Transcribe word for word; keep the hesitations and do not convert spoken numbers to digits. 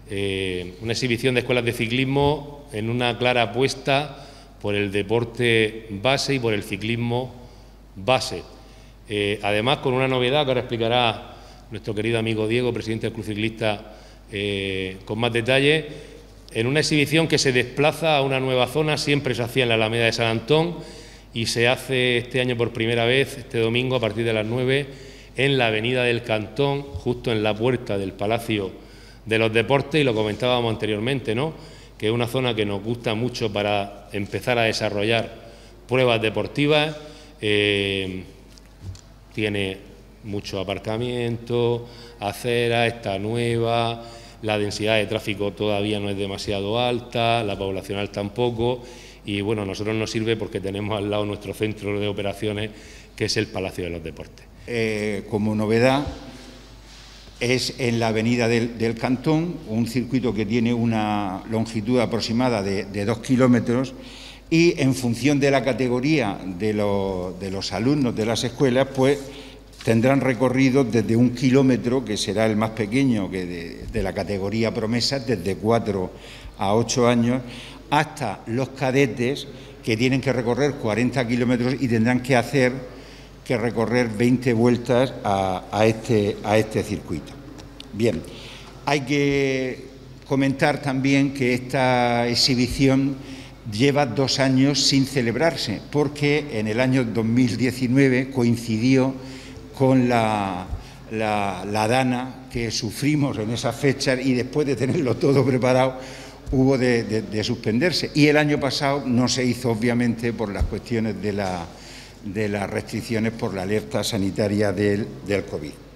eh, una exhibición de escuelas de ciclismo en una clara apuesta por el deporte base y por el ciclismo base. Eh, además, con una novedad que ahora explicará nuestro querido amigo Diego, presidente del Club Ciclista, eh, con más detalle, en una exhibición que se desplaza a una nueva zona. Siempre se hacía en la Alameda de San Antón y se hace este año por primera vez, este domingo, a partir de las nueve, en la Avenida del Cantón, justo en la puerta del Palacio de los Deportes, y lo comentábamos anteriormente, ¿no?, que es una zona que nos gusta mucho para empezar a desarrollar pruebas deportivas. Eh, tiene mucho aparcamiento, acera, está nueva, la densidad de tráfico todavía no es demasiado alta, la poblacional tampoco, y bueno, a nosotros nos sirve porque tenemos al lado nuestro centro de operaciones, que es el Palacio de los Deportes. Eh, como novedad, es en la Avenida del, del Cantón, un circuito que tiene una longitud aproximada de, de dos kilómetros, y en función de la categoría de, lo, de los alumnos de las escuelas, pues tendrán recorridos desde un kilómetro, que será el más pequeño que de, de la categoría promesa, desde cuatro a ocho años, hasta los cadetes, que tienen que recorrer cuarenta kilómetros y tendrán que hacer que recorrer veinte vueltas a, a, este, a este circuito. Bien, hay que comentar también que esta exhibición lleva dos años sin celebrarse, porque en el año dos mil diecinueve coincidió con la, la, la dana que sufrimos en esas fechas, y después de tenerlo todo preparado hubo de, de, de suspenderse. Y el año pasado no se hizo, obviamente, por las cuestiones de, la, de las restricciones por la alerta sanitaria del, del COVID.